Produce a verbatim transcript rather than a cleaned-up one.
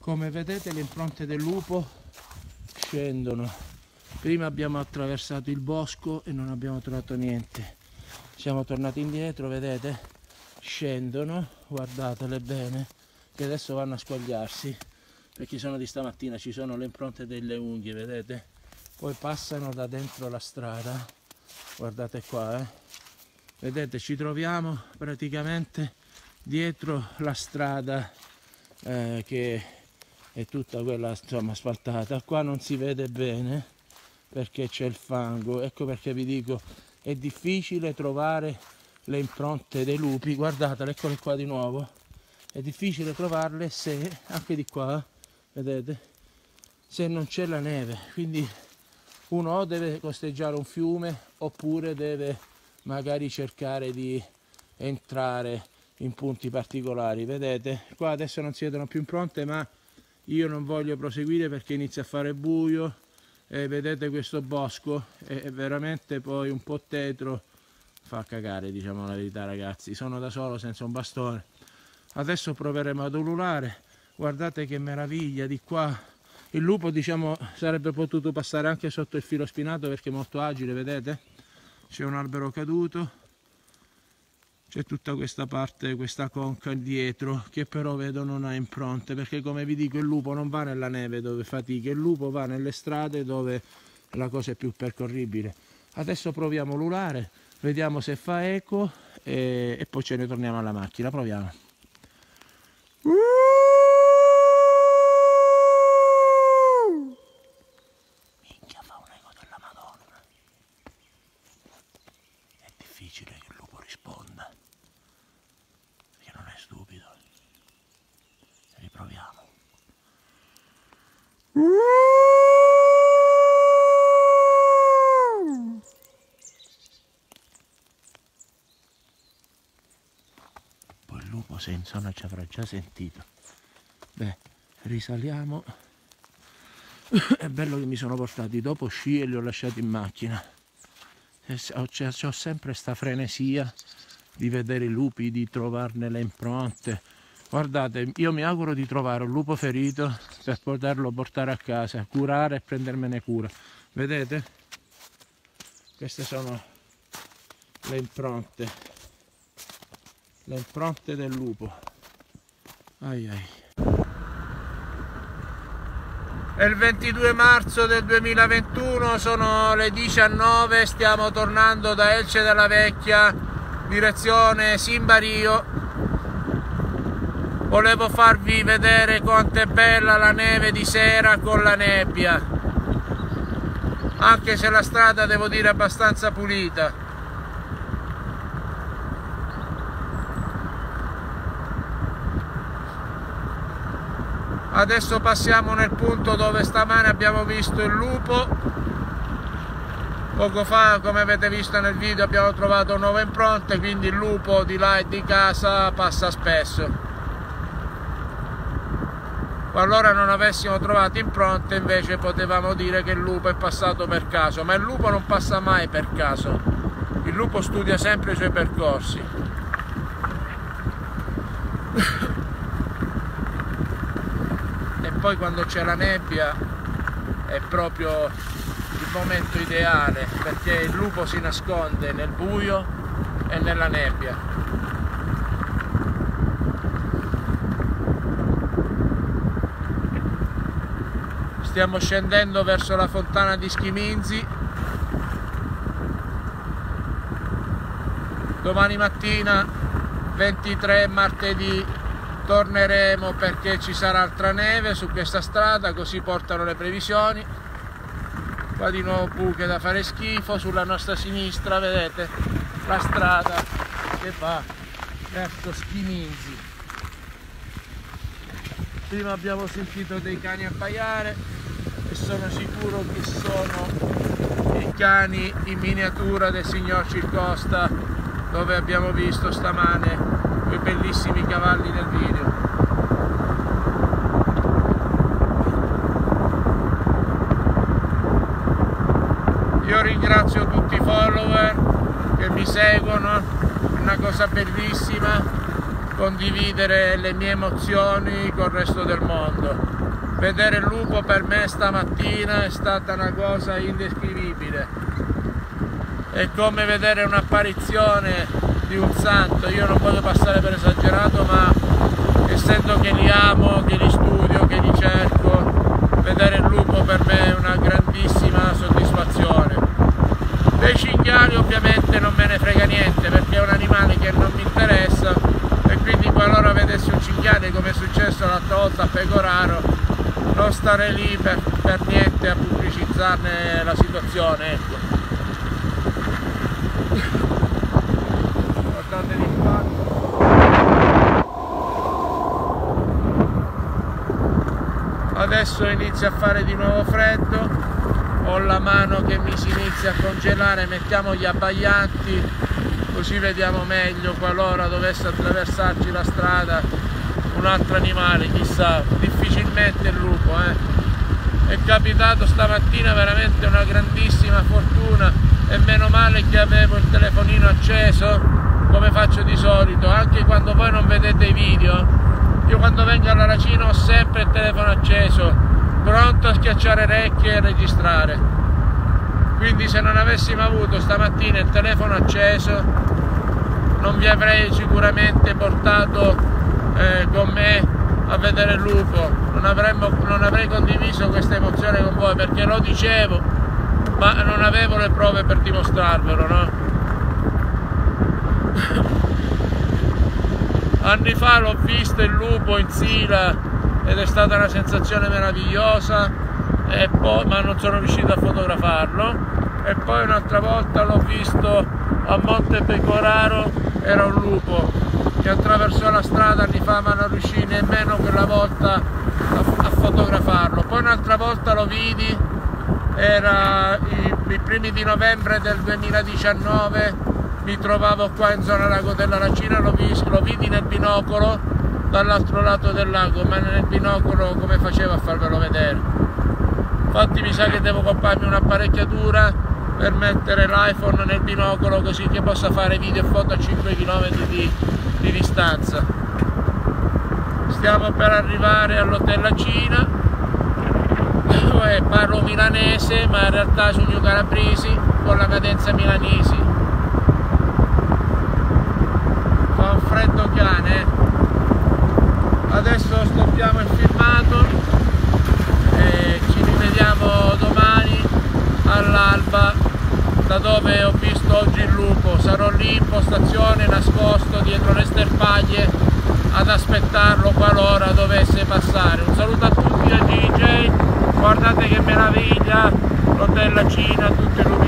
Come vedete le impronte del lupo scendono. Prima abbiamo attraversato il bosco e non abbiamo trovato niente. Siamo tornati indietro, vedete? Scendono, guardatele bene, che adesso vanno a squagliarsi, perché sono di stamattina, ci sono le impronte delle unghie, vedete? Poi passano da dentro la strada, guardate qua, eh? Vedete, ci troviamo praticamente dietro la strada eh, che è tutta quella, insomma, asfaltata. Qua non si vede bene perché c'è il fango, ecco perché vi dico è difficile trovare le impronte dei lupi. Guardatele, eccole qua di nuovo, è difficile trovarle se, anche di qua, vedete, se non c'è la neve. Quindi uno o deve costeggiare un fiume oppure deve magari cercare di entrare in punti particolari. Vedete, qua adesso non si vedono più impronte, ma io non voglio proseguire perché inizia a fare buio e vedete questo bosco è veramente poi un po' tetro, fa cagare, diciamo la verità ragazzi. Sono da solo senza un bastone. Adesso proveremo ad ululare. Guardate che meraviglia di qua. Il lupo, diciamo, sarebbe potuto passare anche sotto il filo spinato perché è molto agile, vedete? C'è un albero caduto, c'è tutta questa parte, questa conca dietro, che però vedo non ha impronte, perché come vi dico il lupo non va nella neve dove fatica, il lupo va nelle strade dove la cosa è più percorribile. Adesso proviamo a ululare, vediamo se fa eco e, e poi ce ne torniamo alla macchina, proviamo. Minchia, fa un eco della Madonna. È difficile che il lupo risponda, perché non è stupido. Riproviamo. Poi il lupo se in zona ci avrà già sentito. Beh, risaliamo. È bello che mi sono portati dopo sci e li ho lasciati in macchina. Ho, ho sempre sta frenesia di vedere i lupi, di trovarne le impronte. Guardate, io mi auguro di trovare un lupo ferito per poterlo portare a casa, curare e prendermene cura. Vedete? Queste sono le impronte, le impronte del lupo. Ai ai. È il ventidue marzo del duemilaventuno, sono le diciannove, stiamo tornando da Elce della Vecchia, direzione Simbario. Volevo farvi vedere quanto è bella la neve di sera con la nebbia, anche se la strada devo dire è abbastanza pulita. Adesso passiamo nel punto dove stamane abbiamo visto il lupo. Poco fa, come avete visto nel video, abbiamo trovato nuove impronte, quindi il lupo di là e di casa passa spesso. Qualora non avessimo trovato impronte, invece potevamo dire che il lupo è passato per caso, ma il lupo non passa mai per caso, il lupo studia sempre i suoi percorsi. E poi quando c'è la nebbia è proprio il momento ideale, perché il lupo si nasconde nel buio e nella nebbia. Stiamo scendendo verso la fontana di Schiminzi. Domani mattina, ventitré martedì, torneremo perché ci sarà altra neve su questa strada, così portano le previsioni. Qua di nuovo buche da fare schifo, sulla nostra sinistra vedete la strada che va verso Schiminzi. Prima abbiamo sentito dei cani abbaiare e sono sicuro che sono i cani in miniatura del signor Circosta, dove abbiamo visto stamane quei bellissimi cavalli nel video. Io ringrazio tutti i follower che mi seguono, è una cosa bellissima condividere le mie emozioni col resto del mondo. vedere il lupo per me stamattina è stata una cosa indescrivibile. È come vedere un'apparizione di un santo. Io non voglio passare per esagerato, ma essendo che li amo, che li studio, che li cerco, vedere il lupo per me è una grandissima soddisfazione. Dei cinghiali ovviamente non me ne frega niente, perché è un animale che non mi interessa, e quindi qualora vedessi un cinghiale, come è successo l'altra volta a Pecoraro, non stare lì per, per niente a pubblicizzarne la situazione, ecco. Guardate l'impatto. Adesso inizia a fare di nuovo freddo. Ho la mano che mi si inizia a congelare, mettiamo gli abbaglianti così vediamo meglio qualora dovesse attraversarci la strada un altro animale, chissà, difficilmente il lupo. Eh. È capitato stamattina veramente una grandissima fortuna, e meno male che avevo il telefonino acceso come faccio di solito, anche quando voi non vedete i video. Io quando vengo alla Racina ho sempre il telefono acceso, pronto a schiacciare orecchie e registrare. Quindi se non avessimo avuto stamattina il telefono acceso non vi avrei sicuramente portato eh, con me a vedere il lupo, non, avremmo, non avrei condiviso questa emozione con voi, perché lo dicevo ma non avevo le prove per dimostrarvelo, no? Anni fa l'ho visto il lupo in Sila ed è stata una sensazione meravigliosa, e poi, ma non sono riuscito a fotografarlo. E poi un'altra volta l'ho visto a Monte Pecoraro, era un lupo che attraversò la strada anni fa, ma non riuscii nemmeno quella volta a, a fotografarlo. Poi un'altra volta lo vidi, era i, i primi di novembre del duemiladiciannove, mi trovavo qua in zona Lago della Racina, lo, vis, lo vidi nel binocolo dall'altro lato del lago, ma nel binocolo come facevo a farvelo vedere? Infatti mi sa che devo comprarmi un'apparecchiatura per mettere l'iPhone nel binocolo, così che possa fare video e foto a cinque chilometri di, di distanza. Stiamo per arrivare all'Hotel Lacina, eh, parlo milanese ma in realtà sono calabresi con la cadenza milanesi. Fa un freddo cane. Adesso stoppiamo il filmato e ci rivediamo domani all'alba, da dove ho visto oggi il lupo. Sarò lì in postazione, nascosto dietro le sterpaglie, ad aspettarlo qualora dovesse passare. Un saluto a tutti da G J, guardate che meraviglia l'Hotel Lacina, tutti i lupi